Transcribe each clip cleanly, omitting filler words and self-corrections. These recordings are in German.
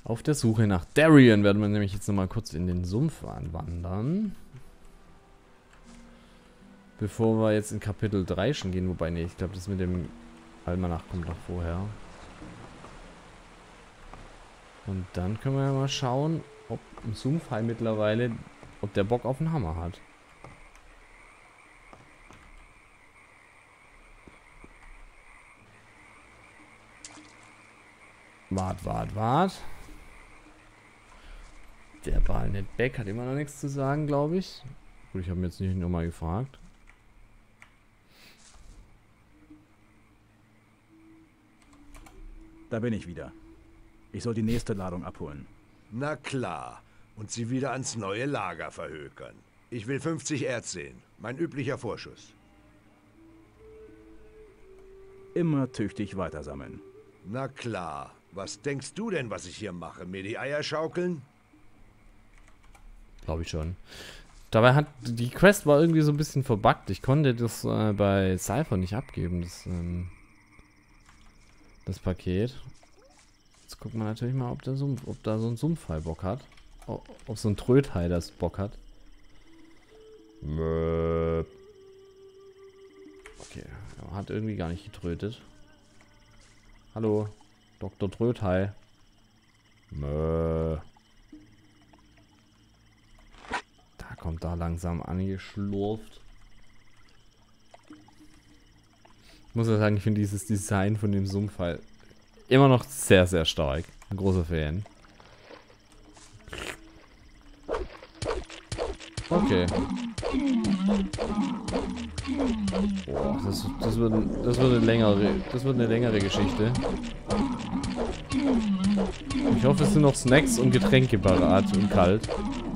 Auf der Suche nach Darien werden wir nämlich jetzt nochmal kurz in den Sumpf anwandern. Bevor wir jetzt in Kapitel 3 schon gehen. Wobei, nee, ich glaube, das mit dem Almanach kommt noch vorher. Und dann können wir ja mal schauen, ob im Sumpfhai mittlerweile, ob der Bock auf den Hammer hat. Wart. Der Barnet Beck hat immer noch nichts zu sagen, glaube ich. Gut, ich habe ihn jetzt nicht nochmal gefragt. Da bin ich wieder. Ich soll die nächste Ladung abholen. Na klar. Und sie wieder ans neue Lager verhökern. Ich will 50 Erz sehen. Mein üblicher Vorschuss. Immer tüchtig weitersammeln. Na klar. Was denkst du denn, was ich hier mache? Mir die Eier schaukeln? Glaube ich schon. Dabei hat die Quest war irgendwie so ein bisschen verbuggt. Ich konnte das bei Cypher nicht abgeben, das Paket. Jetzt gucken wir natürlich mal, ob da so ein Sumpfhai Bock hat. Ob so ein Tröthai das Bock hat. Okay, er hat irgendwie gar nicht getrötet. Hallo, Dr. Tröthai. Da kommt da langsam angeschlurft. Ich muss ja sagen, ich finde dieses Design von dem Sumpfhai immer noch sehr, sehr stark. Ein großer Fan. Okay. Boah, das wird eine längere Geschichte. Ich hoffe, es sind noch Snacks und Getränke parat und kalt.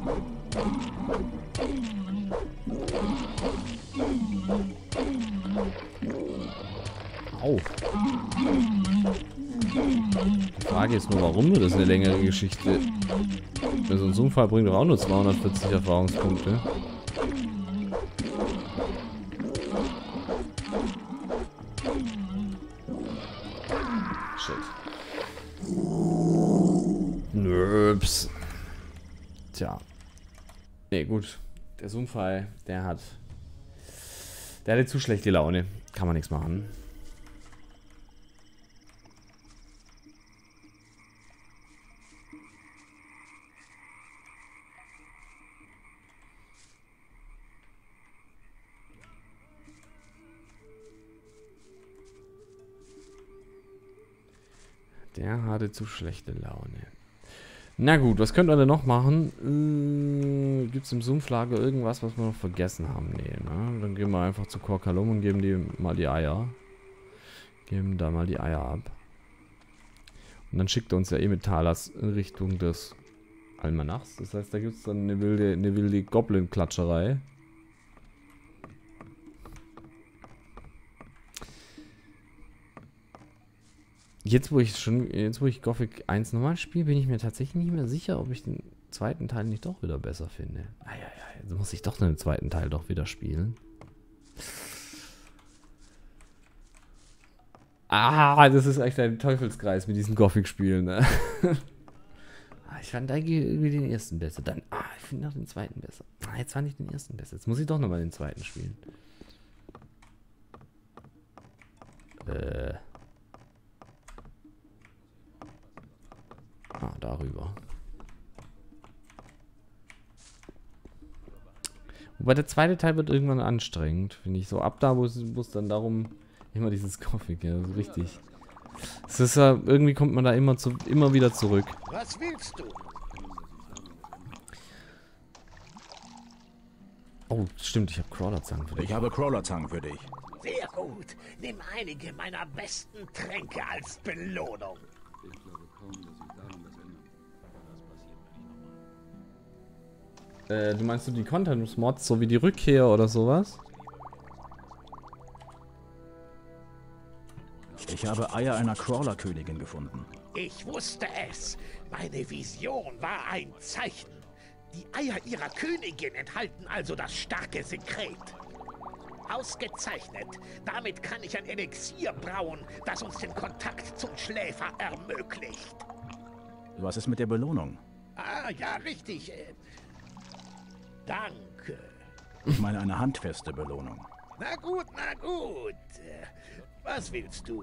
Au. Die Frage ist nur, warum wird das eine längere Geschichte? So ein Sumpfhai bringt doch auch nur 240 Erfahrungspunkte. Shit. Nöps. Tja. Nee, gut. Der Sumpfhai, der hatte zu schlechte Laune. Kann man nichts machen. Der hatte zu schlechte Laune. Na gut, was könnte man denn noch machen? Gibt es im Sumpflager irgendwas, was wir noch vergessen haben? Nee, ne? Dann gehen wir einfach zu Korkalum und geben die mal die Eier. Geben da mal die Eier ab. Und dann schickt er uns ja eh mit Talas in Richtung des Almanachs. Das heißt, da gibt es dann eine wilde Goblin-Klatscherei. Jetzt, wo ich Gothic 1 nochmal spiele, bin ich mir tatsächlich nicht mehr sicher, ob ich den zweiten Teil nicht doch wieder besser finde. Jetzt muss ich doch den zweiten Teil doch wieder spielen. Das ist echt ein Teufelskreis mit diesen Gothic-Spielen, ne? Ich fand irgendwie den ersten besser. Dann, ich finde noch den zweiten besser. Jetzt fand ich den ersten besser. Jetzt muss ich doch nochmal den zweiten spielen. Darüber. Wobei der zweite Teil wird irgendwann anstrengend, finde ich. So ab da, wo es dann darum, immer dieses Gothic, ja, so richtig. Es ist ja, irgendwie kommt man da immer wieder zurück. Was willst du? Oh, stimmt, ich habe Crawlerzangen für dich. Ich habe Crawlerzangen für dich. Sehr gut. Nimm einige meiner besten Tränke als Belohnung. Du meinst die Content-Mods, so wie die Rückkehr oder sowas? Ich habe Eier einer Crawler-Königin gefunden. Ich wusste es. Meine Vision war ein Zeichen. Die Eier ihrer Königin enthalten also das starke Sekret. Ausgezeichnet. Damit kann ich ein Elixier brauen, das uns den Kontakt zum Schläfer ermöglicht. Was ist mit der Belohnung? Ah, ja, richtig. Danke. Ich meine eine handfeste Belohnung. Na gut, na gut. Was willst du?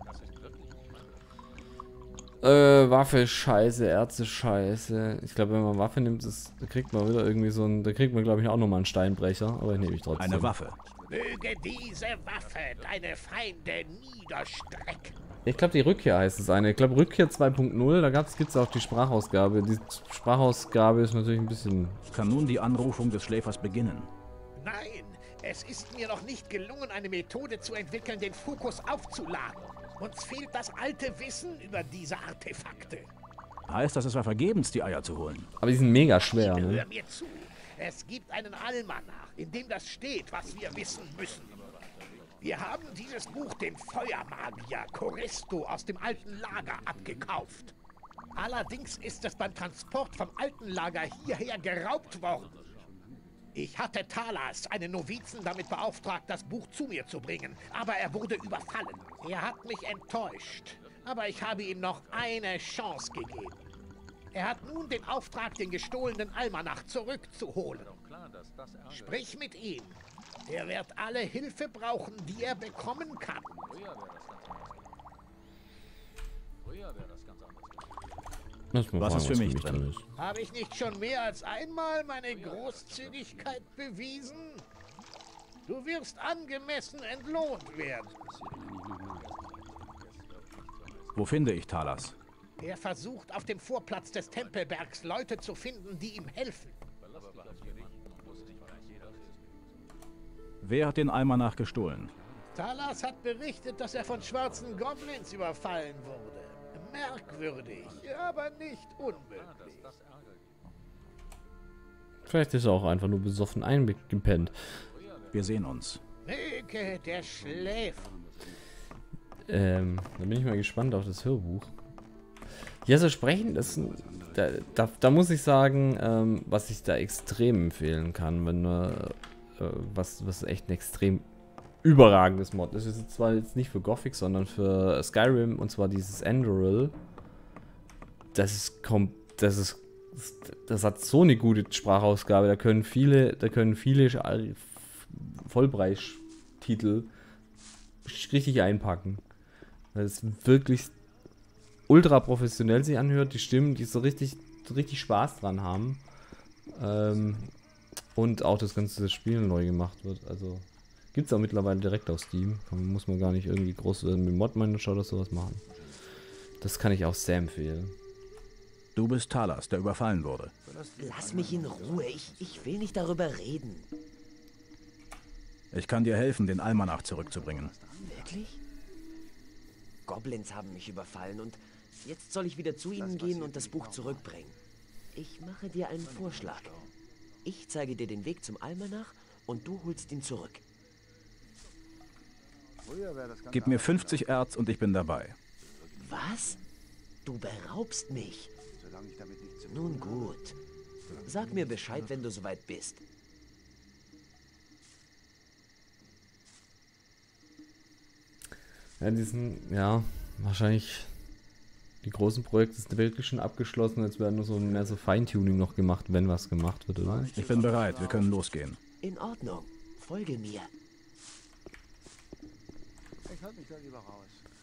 Waffe scheiße, Ärzte scheiße. Ich glaube, wenn man Waffe nimmt, da kriegt man wieder irgendwie so ein. Da kriegt man, glaube ich, auch nochmal einen Steinbrecher. Aber nehme ich trotzdem. Eine Waffe. Möge diese Waffe deine Feinde niederstrecken. Ich glaube, die Rückkehr heißt es eine. Ich glaube, Rückkehr 2.0, da gibt es auch die Sprachausgabe. Die Sprachausgabe ist natürlich ein bisschen. Kann nun die Anrufung des Schläfers beginnen? Nein, es ist mir noch nicht gelungen, eine Methode zu entwickeln, den Fokus aufzuladen. Uns fehlt das alte Wissen über diese Artefakte. Heißt das, es war vergebens, die Eier zu holen? Aber die sind mega schwer, Hör ne? mir zu. Es gibt einen Almanach, in dem das steht, was wir wissen müssen. Wir haben dieses Buch dem Feuermagier Choristo aus dem alten Lager abgekauft. Allerdings ist es beim Transport vom alten Lager hierher geraubt worden. Ich hatte Talas, einen Novizen, damit beauftragt, das Buch zu mir zu bringen, aber er wurde überfallen. Er hat mich enttäuscht, aber ich habe ihm noch eine Chance gegeben. Er hat nun den Auftrag, den gestohlenen Almanach zurückzuholen. Sprich mit ihm. Er wird alle Hilfe brauchen, die er bekommen kann. Was ist für mich drin? Habe ich nicht schon mehr als einmal meine Großzügigkeit bewiesen? Du wirst angemessen entlohnt werden. Wo finde ich Talas? Er versucht, auf dem Vorplatz des Tempelbergs Leute zu finden, die ihm helfen. Wer hat den Almanach gestohlen? Talas hat berichtet, dass er von schwarzen Goblins überfallen wurde. Merkwürdig, aber nicht unmöglich. Vielleicht ist er auch einfach nur besoffen eingepennt. Wir sehen uns. Möge der Schläfer. Da bin ich mal gespannt auf das Hörbuch. Ja, so sprechen, da muss ich sagen, was ich da extrem empfehlen kann, wenn was echt ein extrem überragendes Mod ist. Das ist zwar jetzt nicht für Gothic, sondern für Skyrim, und zwar dieses Andoril. Das hat so eine gute Sprachausgabe, da können viele Vollpreistitel richtig einpacken. Weil es wirklich ultra professionell sich anhört, die Stimmen, die so richtig Spaß dran haben. Und auch das ganze Spiel neu gemacht wird. Also gibt es auch mittlerweile direkt auf Steam. Muss man gar nicht irgendwie groß mit Mod-Manager oder sowas machen. Das kann ich auch sehr empfehlen. Du bist Talas, der überfallen wurde. Lass mich in Ruhe, ich will nicht darüber reden. Ich kann dir helfen, den Almanach zurückzubringen. Wirklich? Goblins haben mich überfallen und jetzt soll ich wieder zu ihnen gehen und das Buch zurückbringen. Ich mache dir einen Vorschlag. Ich zeige dir den Weg zum Almanach und du holst ihn zurück. Gib mir 50 Erz und ich bin dabei. Was? Du beraubst mich? Nun gut. Sag mir Bescheid, wenn du soweit bist. Ja, wahrscheinlich die großen Projekte sind wirklich schon abgeschlossen, jetzt werden nur so mehr so Feintuning noch gemacht, wenn was gemacht wird, oder? Ich bin bereit, wir können losgehen. In Ordnung. Folge mir. Ich halte mich da lieber raus.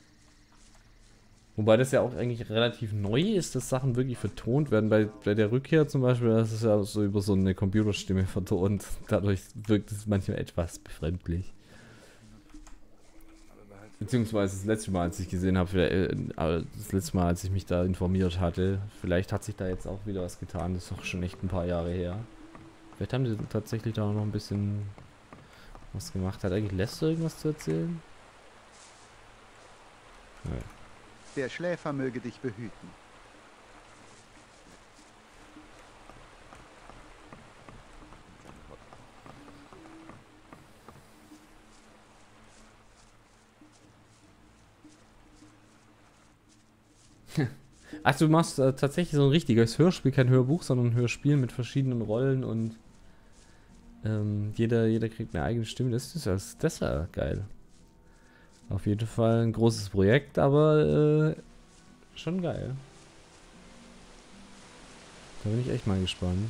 Wobei das ja auch eigentlich relativ neu ist, dass Sachen wirklich vertont werden. Bei der Rückkehr zum Beispiel, das ist ja so über so eine Computerstimme vertont. Dadurch wirkt es manchmal etwas befremdlich. Beziehungsweise das letzte Mal, als ich gesehen habe, das letzte Mal, als ich mich da informiert hatte, vielleicht hat sich da jetzt auch wieder was getan. Das ist doch schon echt ein paar Jahre her. Vielleicht haben die tatsächlich da noch ein bisschen was gemacht. Hat eigentlich Lester irgendwas zu erzählen? Nee. Der Schläfer möge dich behüten. Ach, du machst tatsächlich so ein richtiges Hörspiel, kein Hörbuch, sondern ein Hörspiel mit verschiedenen Rollen und jeder kriegt eine eigene Stimme. Das ist ja geil. Auf jeden Fall ein großes Projekt, aber schon geil. Da bin ich echt mal gespannt.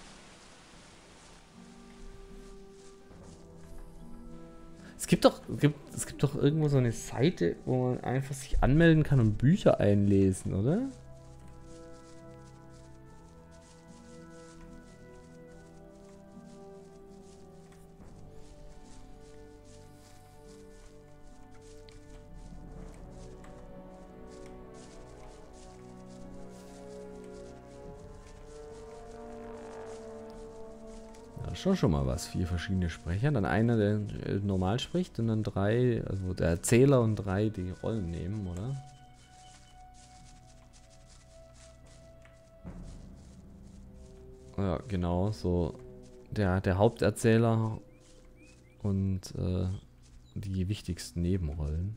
Es gibt doch irgendwo so eine Seite, wo man einfach sich anmelden kann und Bücher einlesen, oder? Schon mal was. 4 verschiedene Sprecher. Dann einer, der normal spricht und dann 3, also der Erzähler und 3, die Rollen nehmen, oder? Ja, genau. So der Haupterzähler und die wichtigsten Nebenrollen.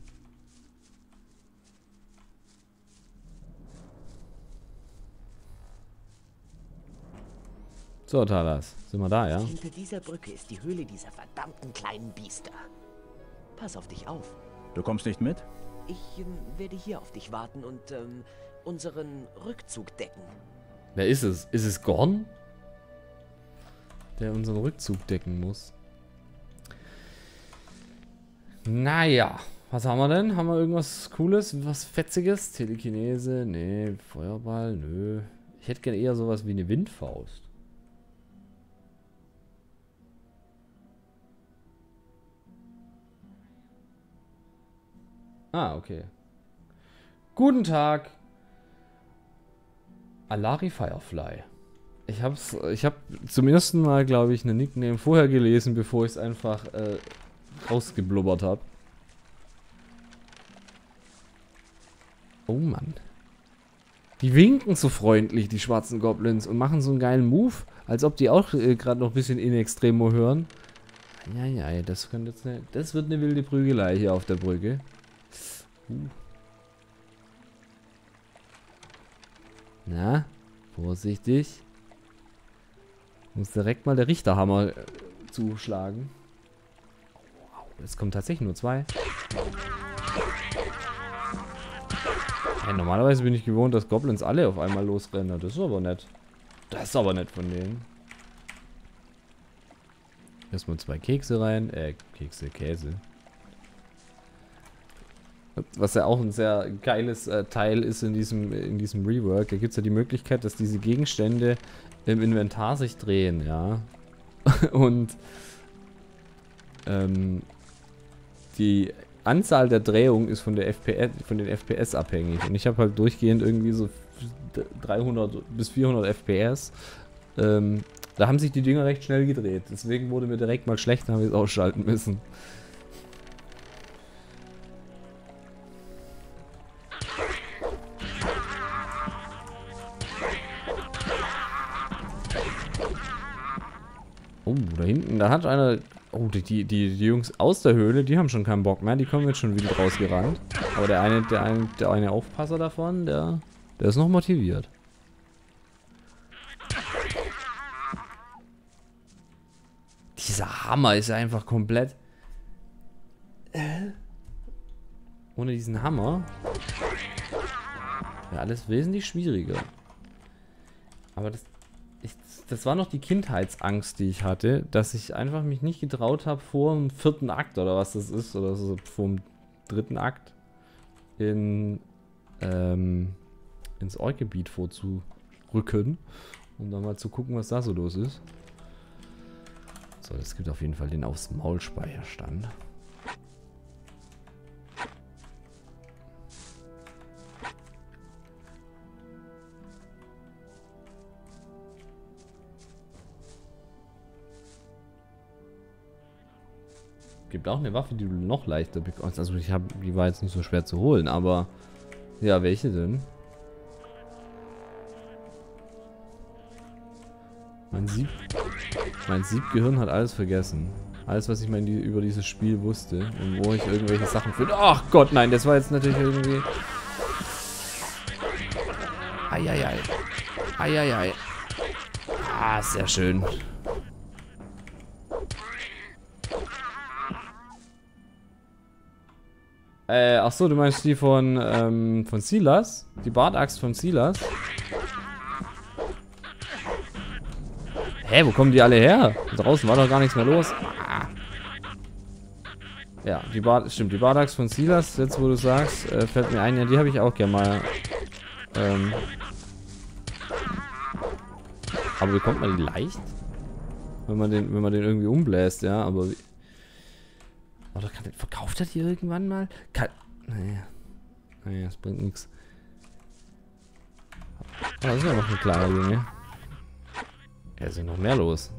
So, Talas, sind wir da, ja? Hinter dieser Brücke ist die Höhle dieser verdammten kleinen Biester. Pass auf dich auf. Du kommst nicht mit? Ich werde hier auf dich warten und unseren Rückzug decken. Wer ist es? Ist es Gorn? Der unseren Rückzug decken muss. Naja, was haben wir denn? Haben wir irgendwas Cooles? Was Fetziges? Telekinese? Nee. Feuerball? Nö. Ich hätte gerne eher sowas wie eine Windfaust. Ah, okay. Guten Tag. Alari Firefly. Ich habe zum ersten Mal, glaube ich, einen Nickname vorher gelesen, bevor ich es einfach rausgeblubbert habe. Oh Mann. Die winken so freundlich, die schwarzen Goblins, und machen so einen geilen Move, als ob die auch gerade noch ein bisschen in Extremo hören. Ja, das könnte jetzt das wird eine wilde Prügelei hier auf der Brücke. Na, vorsichtig. Muss direkt mal der Richterhammer zuschlagen. Es kommen tatsächlich nur 2. Hey, normalerweise bin ich gewohnt, dass Goblins alle auf einmal losrennen. Das ist aber nett. Das ist aber nett von denen. Erstmal 2 Kekse rein. Käse. Was ja auch ein sehr geiles Teil ist in diesem Rework. Da gibt es ja die Möglichkeit, dass diese Gegenstände im Inventar sich drehen, ja. Und die Anzahl der Drehungen ist von den FPS abhängig. Und ich habe halt durchgehend irgendwie so 300 bis 400 FPS. Da haben sich die Dinger recht schnell gedreht. Deswegen wurde mir direkt mal schlecht, dann habe ich es ausschalten müssen. Oh, da hinten, da hat einer... Oh, die Jungs aus der Höhle, die haben schon keinen Bock mehr. Die kommen jetzt schon wieder rausgerannt. Aber der eine Aufpasser davon, der ist noch motiviert. Dieser Hammer ist ja einfach komplett... Ohne diesen Hammer wäre alles wesentlich schwieriger. Aber das war noch die Kindheitsangst, die ich hatte, dass ich einfach mich nicht getraut habe, vor dem 4. Akt oder was das ist, oder so vor dem 3. Akt ins Orkgebiet vorzurücken, um dann mal zu gucken, was da so los ist. So, es gibt auf jeden Fall den aufs Maul Speicherstand. Gibt auch eine Waffe, die du noch leichter bekommst. Also die war jetzt nicht so schwer zu holen, aber ja, welche denn? Mein Siebgehirn hat alles vergessen. Alles, was ich mal über dieses Spiel wusste und wo ich irgendwelche Sachen finde. Ach Gott, nein, das war jetzt natürlich irgendwie... Eieiei. Eieiei. Ah, sehr schön. Ach so, du meinst die von Silas? Die Bartaxt von Silas? Hä, wo kommen die alle her? Draußen war doch gar nichts mehr los. Ah. Ja, stimmt, die Bardax von Silas, jetzt wo du sagst, fällt mir ein, ja, die habe ich auch gerne mal. Aber bekommt man die leicht? Wenn man den irgendwie umbläst, ja, aber wie. Oder verkauft er die irgendwann mal? Naja, das bringt nichts. Oh, das ist ja noch ein kleiner Junge. Ja, ist ja noch mehr los.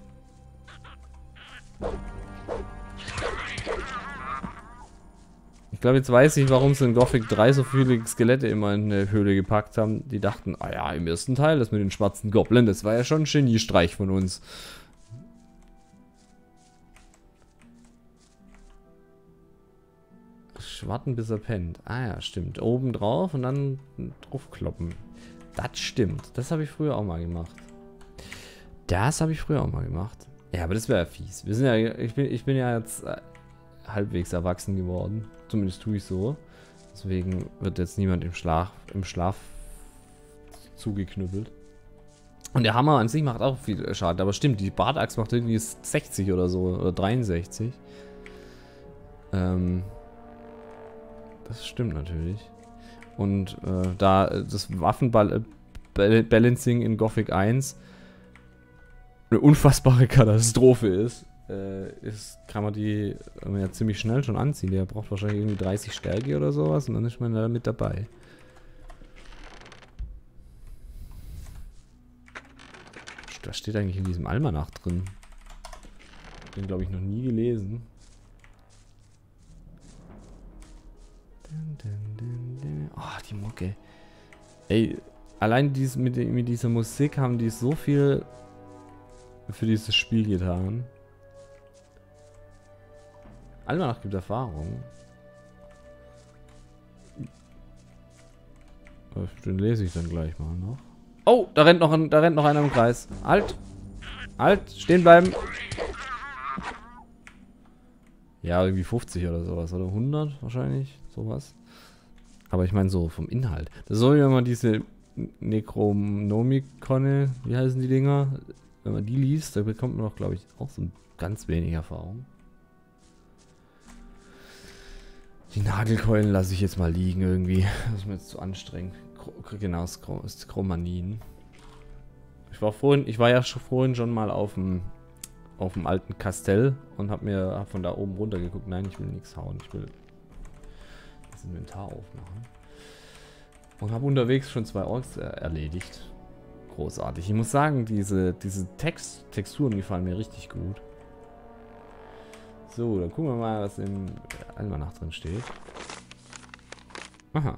Ich glaube, jetzt weiß ich, warum sie in Gothic 3 so viele Skelette immer in eine Höhle gepackt haben. Die dachten, ah ja, im ersten Teil, das mit den schwarzen Goblin, das war ja schon ein Geniestreich von uns. Warten, bis er pennt. Ah ja, stimmt. Oben drauf und dann draufkloppen. Das stimmt. Das habe ich früher auch mal gemacht. Ja, aber das wäre ja fies. Wir sind ja, ich bin ja jetzt halbwegs erwachsen geworden. Zumindest tue ich so. Deswegen wird jetzt niemand im Schlaf zugeknüppelt. Und der Hammer an sich macht auch viel Schaden. Aber stimmt, die Bartaxt macht irgendwie 60 oder so. Oder 63. Das stimmt natürlich. Und da das Waffenbalancing in Gothic 1 eine unfassbare Katastrophe ist, kann man die ja ziemlich schnell schon anziehen. Der braucht wahrscheinlich irgendwie 30 Stärke oder sowas und dann ist man da mit dabei. Was steht eigentlich in diesem Almanach drin? Den glaube ich noch nie gelesen. Oh, die Mucke. Ey, allein mit dieser Musik haben die so viel für dieses Spiel getan. Almanach gibt Erfahrung. Den lese ich dann gleich mal noch. Oh, da rennt noch einer im Kreis. Halt! Halt! Stehen bleiben! Ja, irgendwie 50 oder sowas. Oder 100 wahrscheinlich. Sowas. Aber ich meine so vom Inhalt. Da soll ja mal diese Necronomicon, wie heißen die Dinger? Wenn man die liest, da bekommt man doch, glaube ich, auch so ganz wenig Erfahrung. Die Nagelkeulen lasse ich jetzt mal liegen irgendwie. Das ist mir jetzt zu anstrengend. Genau, das ist Chromanien. Ich war ja vorhin schon mal auf dem alten Kastell und hab von da oben runter geguckt. Nein, ich will nichts hauen. Ich will das Inventar aufmachen. Und habe unterwegs schon 2 Orks erledigt. Großartig. Ich muss sagen, diese Texturen gefallen mir richtig gut. So, dann gucken wir mal, was im Almanach drin steht. Aha.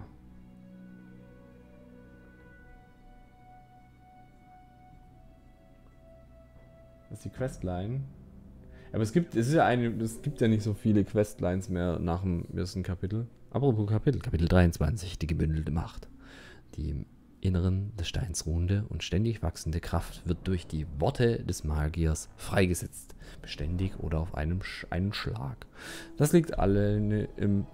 Das ist die Questline. Aber es gibt ja nicht so viele Questlines mehr nach dem ersten Kapitel. Apropos Kapitel 23, die gebündelte Macht. Die im Inneren des Steins ruhende und ständig wachsende Kraft wird durch die Worte des Magiers freigesetzt. Beständig oder auf einen Schlag. Das liegt alleine in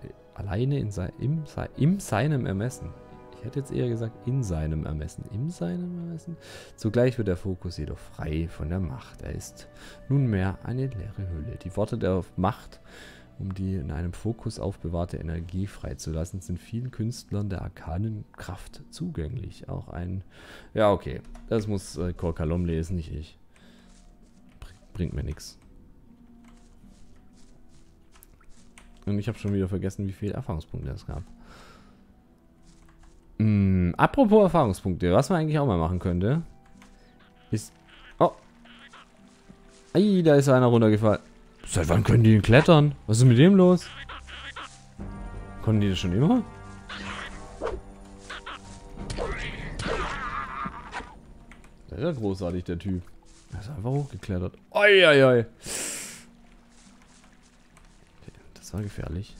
seinem Ermessen. Ich hätte jetzt eher gesagt, in seinem Ermessen. In seinem Ermessen? Zugleich wird der Fokus jedoch frei von der Macht. Er ist nunmehr eine leere Hülle. Die Worte der Macht, um die in einem Fokus aufbewahrte Energie freizulassen, sind vielen Künstlern der arkanen Kraft zugänglich. Auch ein... Ja, okay. Das muss Korkalom lesen, nicht ich. Bringt mir nichts. Und ich habe schon wieder vergessen, wie viele Erfahrungspunkte es gab. Apropos Erfahrungspunkte, was man eigentlich auch mal machen könnte, ist... Oh! Ei, da ist einer runtergefallen. Seit wann können die denn klettern? Was ist mit dem los? Konnten die das schon immer? Der ist ja großartig, der Typ. Der ist einfach hochgeklettert. Oi, oi, oi. Okay, das war gefährlich.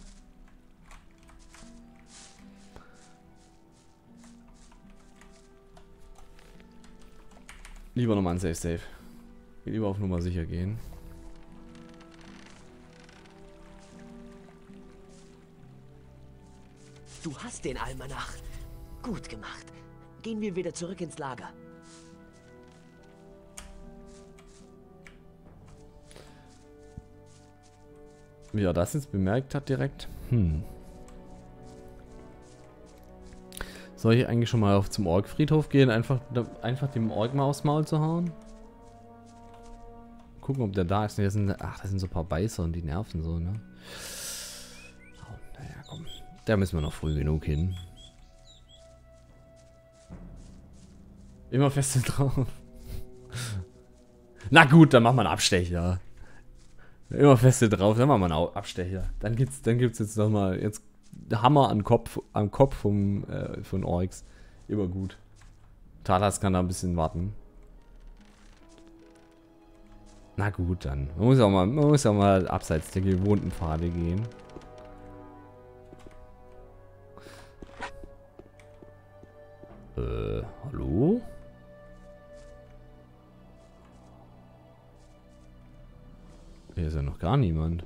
Lieber nochmal ein Safe. Lieber auf Nummer sicher gehen. Du hast den Almanach. Gut gemacht. Gehen wir wieder zurück ins Lager. Wie er das jetzt bemerkt hat direkt. Soll ich eigentlich schon mal zum Ork-Friedhof gehen? Einfach dem Ork mal aufs Maul zu hauen? Gucken, ob der da ist. Das sind so ein paar Beißer und die nerven so, ne? Oh, naja, komm. Da müssen wir noch früh genug hin. Immer feste drauf. Na gut, dann machen wir einen Abstecher. Immer feste drauf, dann machen wir einen Abstecher. Dann gibt's jetzt nochmal Hammer am Kopf von Orks. Immer gut. Talas kann da ein bisschen warten. Na gut, dann. Man muss auch mal abseits der gewohnten Pfade gehen. Hallo? Hier ist ja noch gar niemand.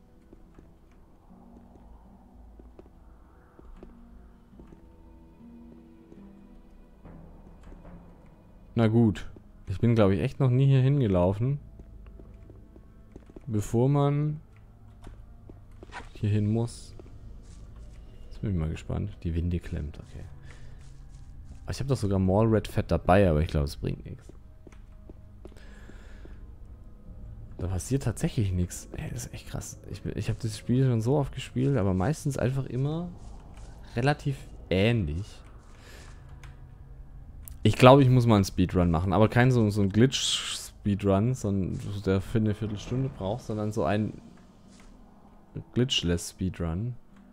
Na gut. Ich bin, glaube ich, echt noch nie hier hingelaufen. Bevor man hier hin muss. Jetzt bin ich mal gespannt. Die Winde klemmt, okay. Ich habe doch sogar Mall Red Fett dabei, aber ich glaube, es bringt nichts. Da passiert tatsächlich nichts. Ey, das ist echt krass. Ich habe das Spiel schon so oft gespielt, aber meistens einfach immer relativ ähnlich. Ich glaube, ich muss mal einen Speedrun machen, aber kein so ein Glitch-Speedrun, sondern der für eine Viertelstunde braucht, sondern so ein Glitchless Speedrun.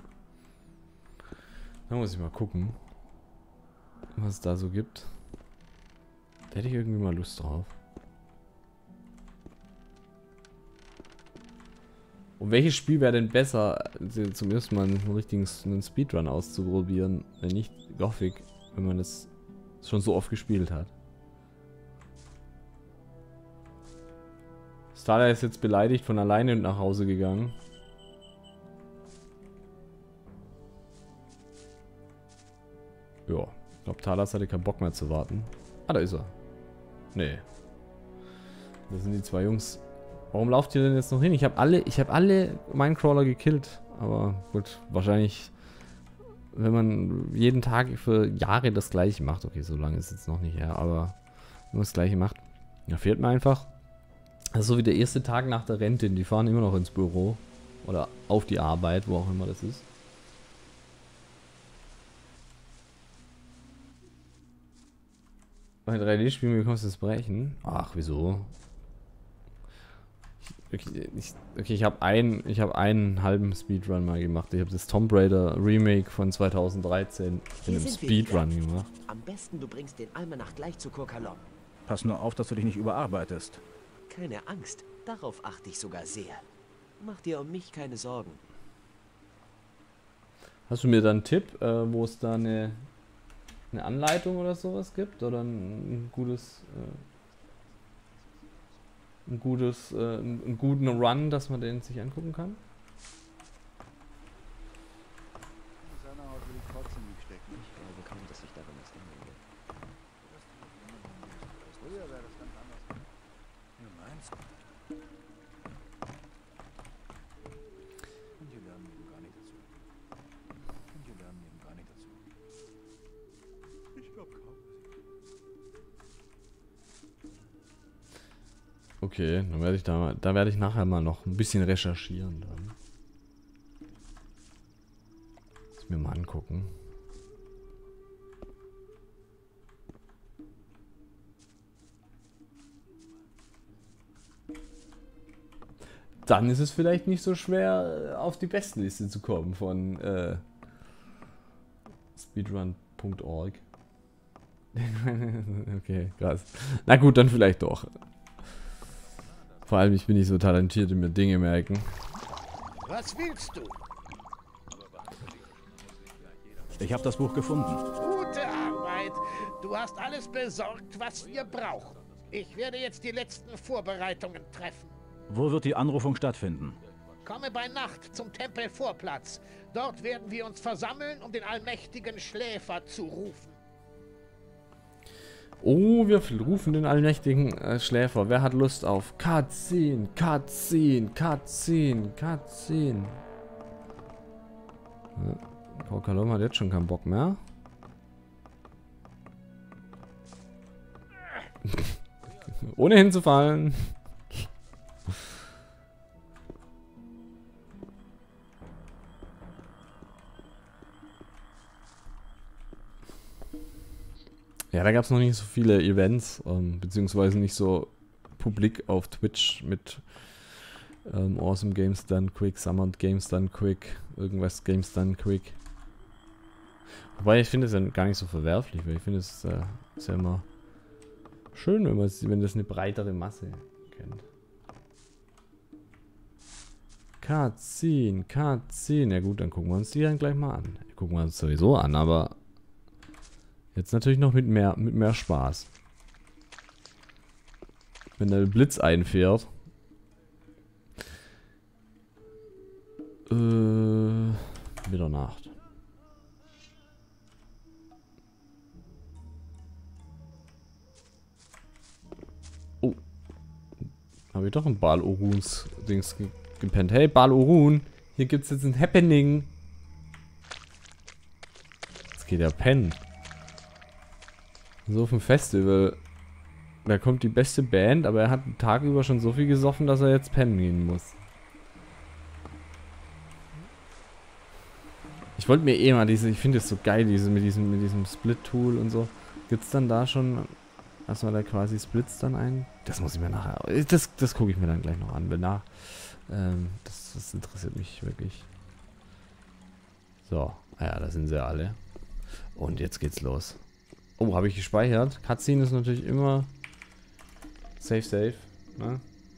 Da muss ich mal gucken, was es da so gibt. Da hätte ich irgendwie mal Lust drauf. Und welches Spiel wäre denn besser, zum ersten Mal einen richtigen Speedrun auszuprobieren, wenn nicht Gothic, wenn man das schon so oft gespielt hat? Starlight ist jetzt beleidigt von alleine nach Hause gegangen. Ja, ich glaube, Talas hatte keinen Bock mehr zu warten. Ah, da ist er. Nee. Das sind die zwei Jungs. Warum lauft ihr denn jetzt noch hin? Ich habe alle Minecrawler gekillt. Aber gut, wahrscheinlich, wenn man jeden Tag für Jahre das gleiche macht. Okay, so lange ist es jetzt noch nicht her, aber wenn man das gleiche macht, da fehlt mir einfach. Also so wie der erste Tag nach der Rente. Die fahren immer noch ins Büro. Oder auf die Arbeit, wo auch immer das ist. Bei 3D-Spielen bekommst du das Brechen. Ach, wieso? Okay, ich habe einen halben Speedrun mal gemacht. Ich habe das Tomb Raider Remake von 2013 in einem Speedrun gemacht. Am besten du bringst den Almanach gleich zu Kurkalom. Pass nur auf, dass du dich nicht überarbeitest. Keine Angst, darauf achte ich sogar sehr. Mach dir um mich keine Sorgen. Hast du mir da einen Tipp, wo es da eine Anleitung oder sowas gibt? Oder einen guten Run, dass man den sich angucken kann? Seine Haut will ich trotzdem nicht stecken. Ich glaube kaum, dass ich daran was ändern wird. Früher wäre das ganz anders. Du meinst? Und die lernen eben gar nicht dazu. Ich glaube kaum. Okay, dann werde ich da werde ich nachher mal noch ein bisschen recherchieren dann. Lass mir mal angucken. Dann ist es vielleicht nicht so schwer, auf die Bestenliste zu kommen von speedrun.org. Okay, krass. Na gut, dann vielleicht doch. Vor allem, ich bin nicht so talentiert in mir Dinge merken. Was willst du? Ich habe das Buch gefunden. Gute Arbeit. Du hast alles besorgt, was wir brauchen. Ich werde jetzt die letzten Vorbereitungen treffen. Wo wird die Anrufung stattfinden? Komme bei Nacht zum Tempelvorplatz. Dort werden wir uns versammeln, um den allmächtigen Schläfer zu rufen. Oh, wir rufen den allmächtigen Schläfer. Wer hat Lust auf Cutscene, Cutscene, Cutscene, Cutscene? Ja, Korkalom hat jetzt schon keinen Bock mehr. Ohne hinzufallen. Ja, da gab es noch nicht so viele Events, beziehungsweise nicht so publik auf Twitch mit Awesome Games Done Quick, Summoned Games Done Quick, irgendwas Games Done Quick. Wobei ich finde es ja gar nicht so verwerflich, weil ich finde es ist ja immer schön, wenn das eine breitere Masse kennt. Cutscene, Cutscene. Ja gut, dann gucken wir uns die dann gleich mal an. Gucken wir uns sowieso an, aber jetzt natürlich noch mit mehr Spaß. Wenn der Blitz einfährt. Mitternacht. Oh. Habe ich doch ein Bal-Oruns Dings gepennt. Hey, Bal-Orun, hier gibt's jetzt ein Happening. Jetzt geht er pennen. So auf dem Festival. Da kommt die beste Band, aber er hat den Tag über schon so viel gesoffen, dass er jetzt pennen gehen muss. Ich wollte mir eh mal ich finde es so geil, mit diesem Split-Tool und so. Gibt's dann da schon, dass man da quasi splitzt dann ein? Das muss ich mir nachher, das gucke ich mir dann gleich noch an, das interessiert mich wirklich. So, ja, da sind sie alle. Und jetzt geht's los. Oh, habe ich gespeichert. Cutscene ist natürlich immer safe, ne?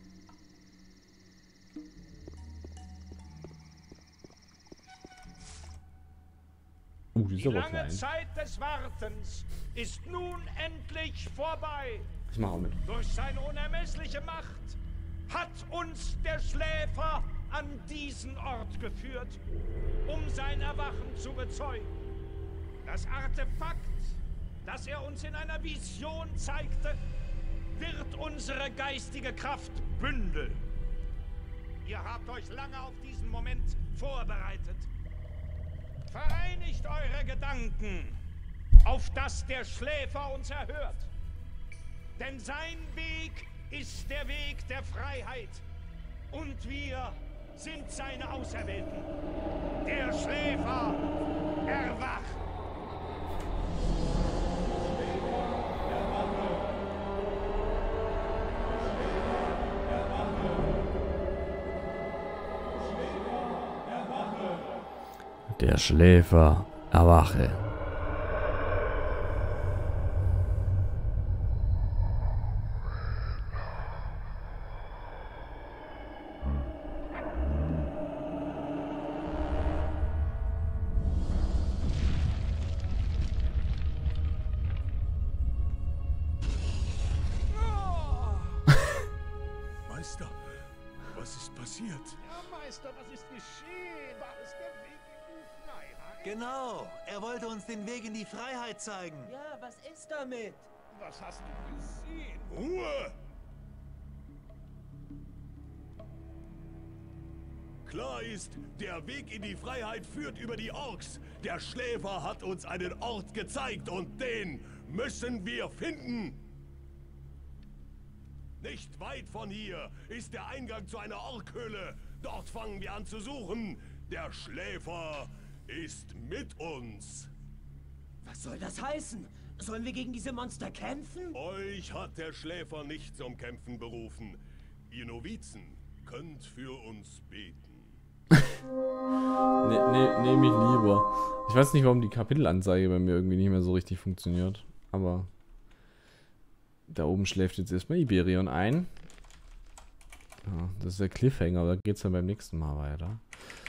Die ist aber lange klein. Zeit des Wartens ist nun endlich vorbei. Ich mache auch mit. Durch seine unermessliche Macht hat uns der Schläfer an diesen Ort geführt, um sein Erwachen zu bezeugen. Das Artefakt, das er uns in einer Vision zeigte, wird unsere geistige Kraft bündeln. Ihr habt euch lange auf diesen Moment vorbereitet. Vereinigt eure Gedanken, auf dass der Schläfer uns erhört. Denn sein Weg ist der Weg der Freiheit. Und wir sind seine Auserwählten. Der Schläfer erwacht. Der Schläfer erwache. Meister, was ist passiert? Ja, Meister, was ist geschehen? War es der Weg in die Freiheit? Genau, er wollte uns den Weg in die Freiheit zeigen. Ja, was ist damit? Was hast du gesehen? Ruhe! Klar ist, der Weg in die Freiheit führt über die Orks. Der Schläfer hat uns einen Ort gezeigt und den müssen wir finden. Nicht weit von hier ist der Eingang zu einer Orkhöhle. Dort fangen wir an zu suchen. Der Schläfer ist mit uns. Was soll das heißen? Sollen wir gegen diese Monster kämpfen? Euch hat der Schläfer nicht zum Kämpfen berufen. Ihr Novizen könnt für uns beten. Nehm ich lieber. Ich weiß nicht, warum die Kapitelanzeige bei mir irgendwie nicht mehr so richtig funktioniert. Aber da oben schläft jetzt erstmal Iberion ein. Ja, das ist der Cliffhanger, da geht's dann beim nächsten Mal weiter.